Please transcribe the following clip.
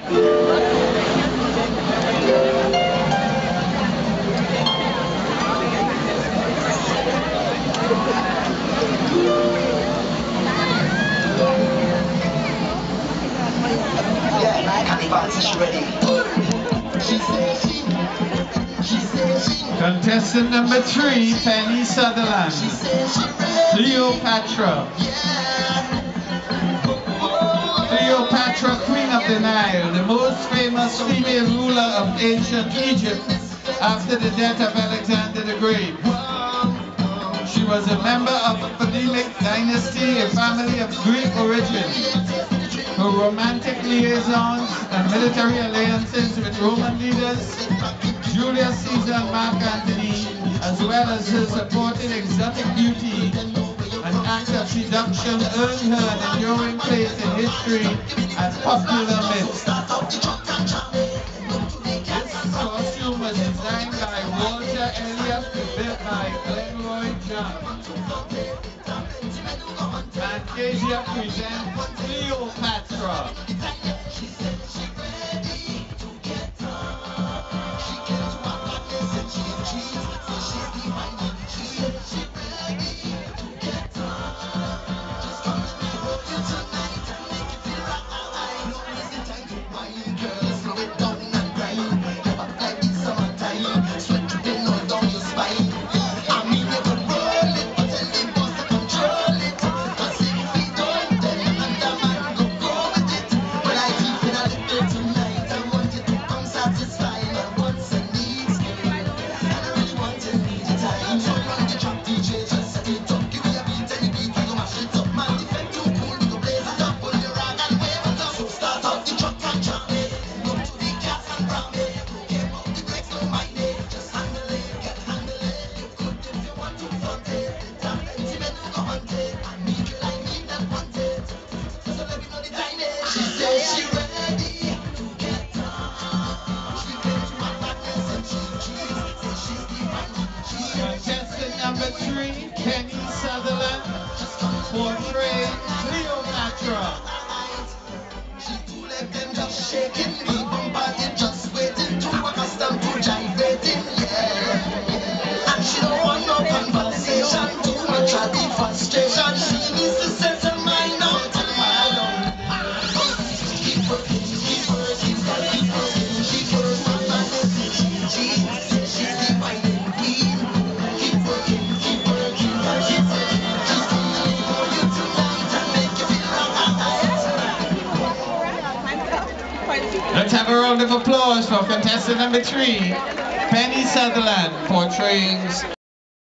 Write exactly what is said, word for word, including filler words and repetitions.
Contestant number three, Penny Sutherland, Cleopatra. Cleopatra, Queen of the Nile, the most famous female ruler of ancient Egypt after the death of Alexander the Great. She was a member of the Ptolemaic dynasty, a family of Greek origin. Her romantic liaisons and military alliances with Roman leaders, Julius Caesar and Mark Antony, as well as her supporting exotic beauty and act of seduction, earned her an enduring place in history and popular myth. This costume was designed by Walter Elliott, built by Glenroy John. Fantasia presents Cleopatra. Contestant number three, Penny Sutherland, portraying Cleopatra. Let them just shaking, me body just waiting to accustomed to gyrating, yeah. And she don't want no conversation, too much of the frustration. She needs to set her mind out to mind. Keep working, keep working, keep working, keep working. She, she's the whining queen. Keep working, keep working, keep working. She's coming for you tonight and make you feel alright. Let's have a round of applause for contestant number three, Penny Sutherland, portraying